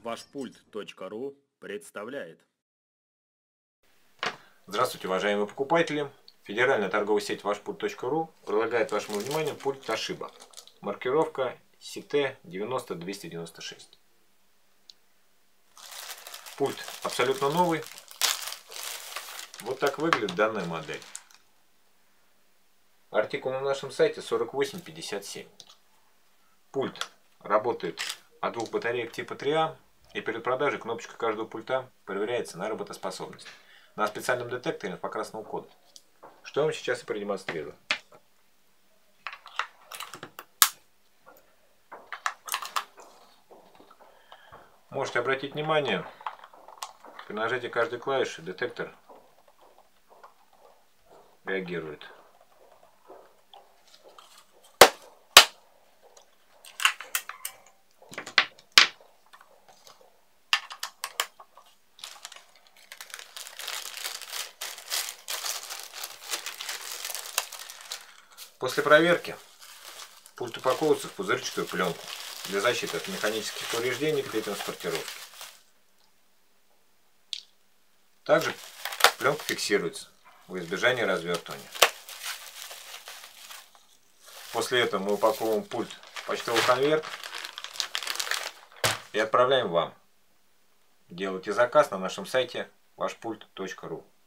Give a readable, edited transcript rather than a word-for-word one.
Вашпульт.ру представляет. Здравствуйте, уважаемые покупатели! Федеральная торговая сеть Вашпульт.ру предлагает вашему вниманию пульт Toshiba. Маркировка CT90296. Пульт абсолютно новый. Вот так выглядит данная модель. Артикул на нашем сайте 4857. Пульт работает от двух батареек типа 3А, и перед продажей кнопочка каждого пульта проверяется на работоспособность на специальном детекторе инфракрасного кода, что я вам сейчас и продемонстрирую. Можете обратить внимание, при нажатии каждой клавиши детектор реагирует. После проверки пульт упаковывается в пузырчатую пленку для защиты от механических повреждений при транспортировке. Также пленка фиксируется во избежание развертывания. После этого мы упаковываем пульт в почтовый конверт и отправляем вам. Делайте заказ на нашем сайте вашпульт.ру.